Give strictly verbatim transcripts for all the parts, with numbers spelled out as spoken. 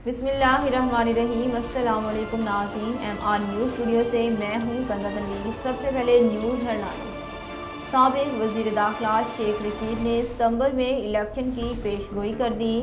बिस्मिल्लाहिर्रहमानिर्रहीम। अस्सलाम वालेकुम नाज़रीन, एम आर न्यूज़ स्टूडियो से मैं हूँ कंदा तनवीर। सबसे पहले न्यूज़ हेडलाइंस। साबिक वज़ीर दाखिला शेख रशीद ने सितंबर में इलेक्शन की पेशगोई कर दी।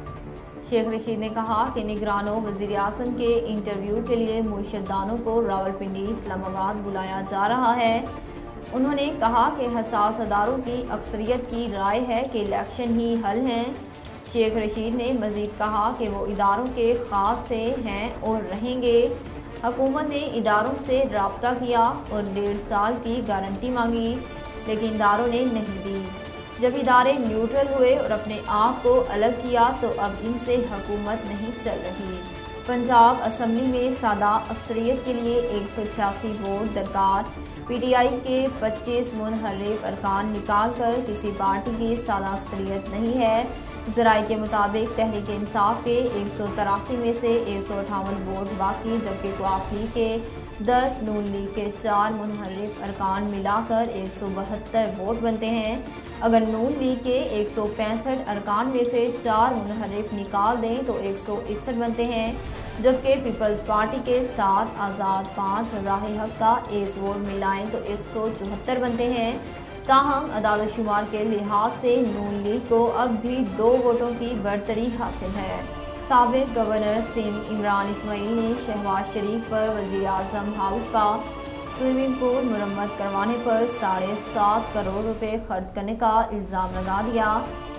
शेख रशीद ने कहा कि निगरानों वज़ीर आज़म के इंटरव्यू के लिए मुर्शदानों को रावलपिंडी इस्लामाबाद बुलाया जा रहा है। उन्होंने कहा कि हसास अदारों की अक्सरियत की राय है कि इलेक्शन ही हल हैं। शेख रशीद ने मज़ीद कहा कि वो इदारों के ख़ास थे हैं और रहेंगे। हुकूमत ने इदारों से रब्ता किया और डेढ़ साल की गारंटी मांगी, लेकिन इदारों ने नहीं दी। जब इदारे न्यूट्रल हुए और अपने आप को अलग किया तो अब इनसे हुकूमत नहीं चल रही। पंजाब असम्बली में सादा अक्सरियत के लिए एक सौ छियासी वोट दरकार। पी टी आई के पच्चीस मुनहरिफ अरकान निकाल कर किसी पार्टी की सादा अक्सरियत नहीं है। ज़राए के मुताबिक तहरीक इंसाफ के एक सौ तिरासी में से एक सौ अठावन वोट बाकी, जबकि क्वाफ लीग के दस, नून लीग के चार मुनहरिफ अरकान मिलाकर एक सौ बहत्तर वोट बनते हैं। अगर नून लीग के एक सौ पैंसठ अरकान में से चार मुनहरिफ निकाल दें तो एक सौ इकसठ बनते हैं, जबकि पीपल्स पार्टी के साथ आज़ाद पाँच और राह हक का एक वोट मिलाएं तो एक सौ चौहत्तर बनते हैं। ताहम अदालत शुमार के लिहाज से नून लीग को अब भी दो वोटों की बढ़तरी हासिल है। साबिक गवर्नर सिंध इमरान इस्माइल ने शहबाज शरीफ पर वज़ीर आज़म हाउस का स्विमिंग पूल मुरम्मत करवाने पर साढ़े सात करोड़ रुपए खर्च करने का इल्ज़ाम लगा दिया।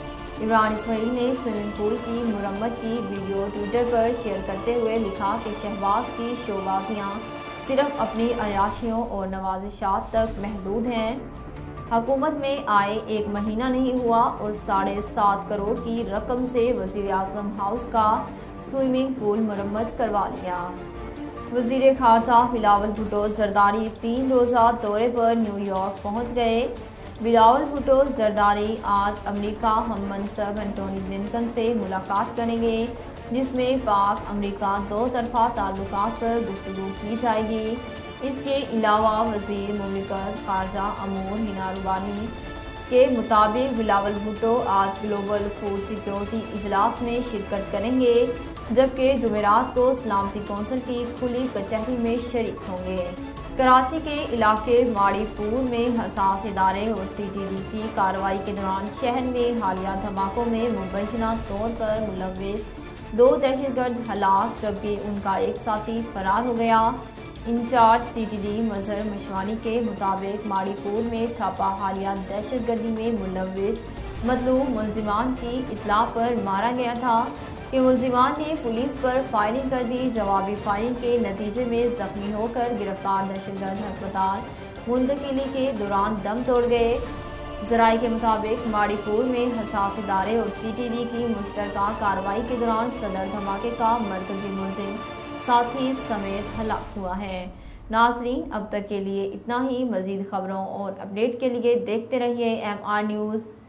इमरान इस्माइल ने स्विमिंग पूल की मुरम्मत की वीडियो ट्विटर पर शेयर करते हुए लिखा कि शहबाज की शोबाजियाँ सिर्फ अपनी अयाशियों और नवाजिशात तक महदूद हैं। हुकूमत में आए एक महीना नहीं हुआ और साढ़े सात करोड़ की रकम से वज़ीर आज़म हाउस का स्विमिंग पूल मुरम्मत करवा लिया। वज़ीर ख़ारजा बिलावल भुट्टो ज़रदारी तीन रोज़ा दौरे पर न्यूयॉर्क पहुँच गए। बिलावल भुट्टो ज़रदारी आज अमेरिका हम मनसब एंटोनी ब्लिंकन से मुलाकात करेंगे, जिसमें पाक अमेरिका दो तरफ़ा ताल्लुकात पर गुफ्तगू की जाएगी। इसके अलावा वज़ीर मुमलिकत ख़ारजा अमूर हिना रुबानी के मुताबिक बिलावल भुट्टो आज ग्लोबल फूड सिक्योरिटी इजलास में शिरकत करेंगे, जबकि जुमेरात को सलामती कौंसिल की खुली कचहरी में शरीक होंगे। कराची के इलाके माड़ीपुर में हसास इदारे और सी टी डी की कार्रवाई के दौरान शहर में हालिया धमाकों में मुबैना तौर पर मुलव्विस दो दहशतगर्द हलाक, जबकि उनका एक साथी फरार हो गया। Incharge C T D Mazhar Mashwani के मुताबिक माड़ीपुर में छापा हालिया दहशतगर्दी में मुलव्विस मतलूब मुलजिमान की इतला पर मारा गया था कि मुलजिमान ने पुलिस पर फायरिंग कर दी। जवाबी फायरिंग के नतीजे में जख्मी होकर गिरफ्तार दहशतगर्द अस्पताल मुंतकिली के दौरान दम तोड़ गए। ज़राए के मुताबिक माड़ीपुर में हसास इदारे और सी टी डी की मुश्तरका कार्रवाई के दौरान सदर धमाके का मरकजी मुलजिम साथी समेत हलाक हुआ है। नाज़रीन, अब तक के लिए इतना ही। मज़ीद खबरों और अपडेट के लिए देखते रहिए एम आर न्यूज़।